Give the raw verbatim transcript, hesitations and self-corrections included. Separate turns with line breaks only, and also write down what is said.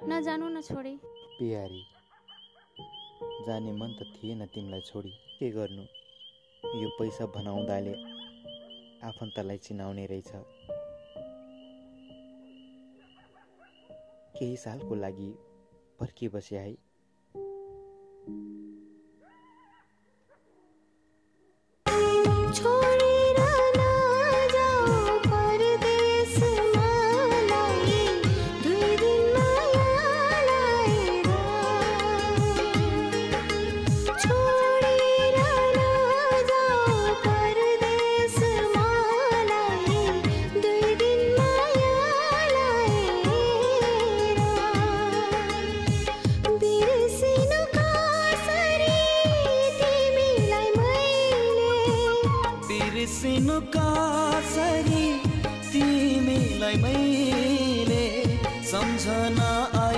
नजानु न छोडी।
प्यारी जाने मन त थिएन तिमीलाई छोडी, के गर्नु यो पैसा भनाउँदाले आफन्तलाई चिनाउने रहेछ। केही सालको लागि पर्खिबसे है।
बिर्सिनु कसरी तिमीलाई मैले सम्झना